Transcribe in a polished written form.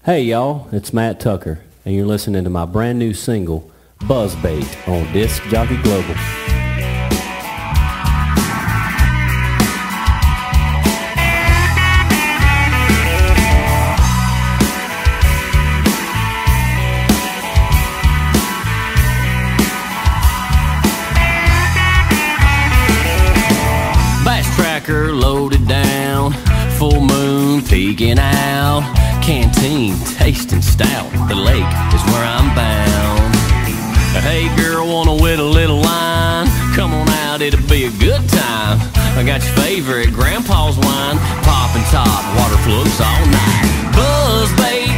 Hey y'all, it's Matt Tucker, and you're listening to my brand new single, Buzzbait, on Disc Jockey Global. Bass tracker loaded down, full moon peeking out, canteen tasting stout, the lake is where I'm bound. Hey girl, wanna whittle a little line? Come on out, it'll be a good time. I got your favorite grandpa's wine, poppin' top, water floats all night. Buzzbait